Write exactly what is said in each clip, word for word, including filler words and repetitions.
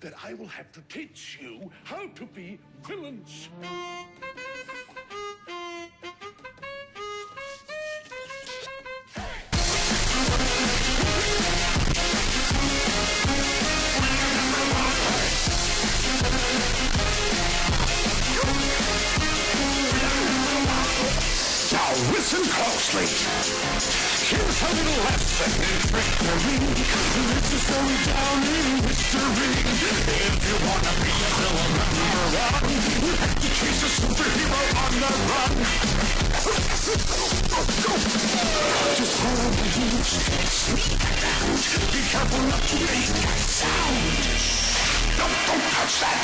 that I will have to teach you how to be villains. Now listen closely. Here's a little lesson in trickery. This is going down in history. If you want to be a villain number one, you have to chase a superhero on the run. Just hold the heat and sneak around. Be careful not to make a sound. Don't, don't touch that.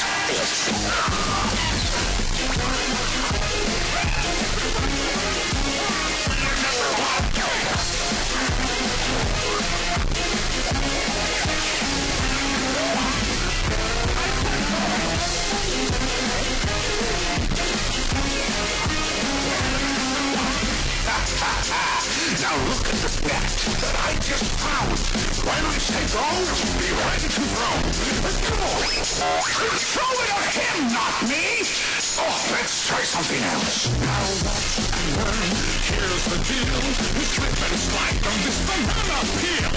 Now look at this net that I just found. When I say go, be ready to throw. Come on. Throw it at him, not me. Oh, let's try something else. Now watch and learn. Here's the deal. Slip and slide on this banana peel.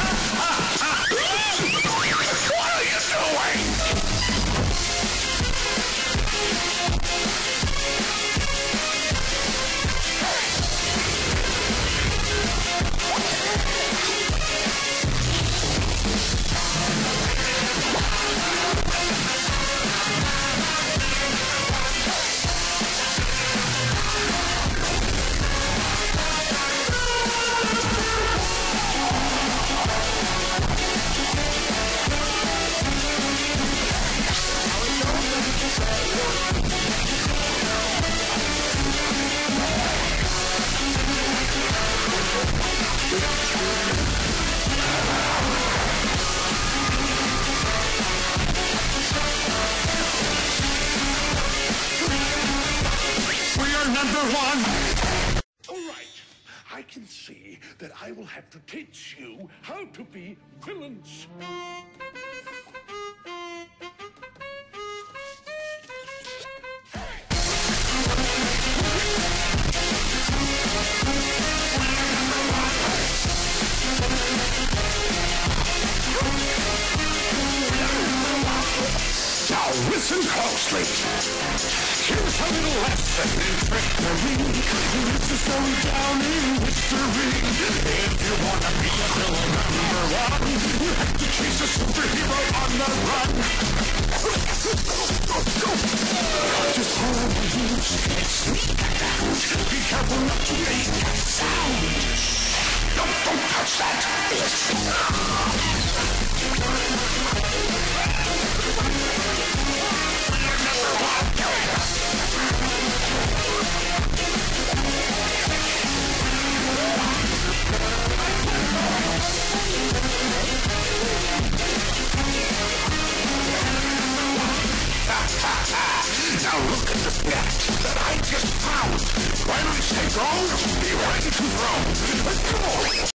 What are you doing? Number one. All right. I can see that I will have to teach you how to be villains. Now listen closely. Here's a little lesson in trickery. This is going down in history. If you want to be a villain number one, you have to chase a superhero on the run. Just hold the heat and sneak around. Be careful not to make a sound. Don't, don't touch that. Now look at this net that I just found. When I say go, be ready to throw. Come on.